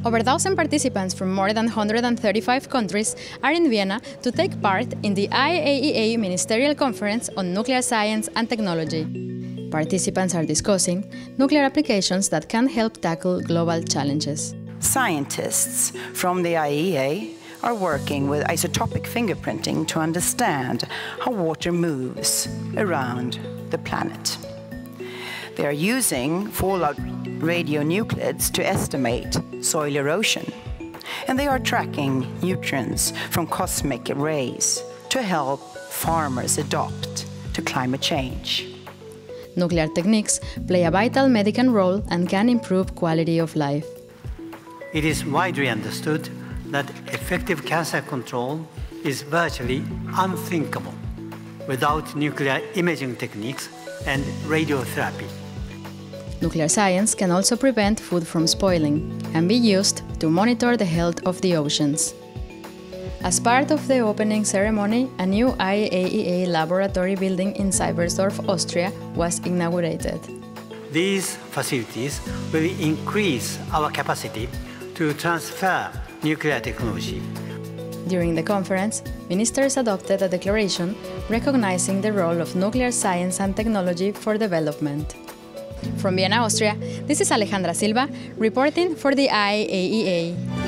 Over 1,000 participants from more than 135 countries are in Vienna to take part in the IAEA Ministerial Conference on Nuclear Science and Technology. Participants are discussing nuclear applications that can help tackle global challenges. Scientists from the IAEA are working with isotopic fingerprinting to understand how water moves around the planet. They are using fallout radionuclides to estimate soil erosion, and they are tracking nutrients from cosmic rays to help farmers adapt to climate change. Nuclear techniques play a vital medical role and can improve quality of life. It is widely understood that effective cancer control is virtually unthinkable without nuclear imaging techniques and radiotherapy. Nuclear science can also prevent food from spoiling and be used to monitor the health of the oceans. As part of the opening ceremony, a new IAEA laboratory building in Seibersdorf, Austria, was inaugurated. These facilities will increase our capacity to transfer nuclear technology. During the conference, ministers adopted a declaration recognizing the role of nuclear science and technology for development. From Vienna, Austria, this is Alejandra Silva reporting for the IAEA.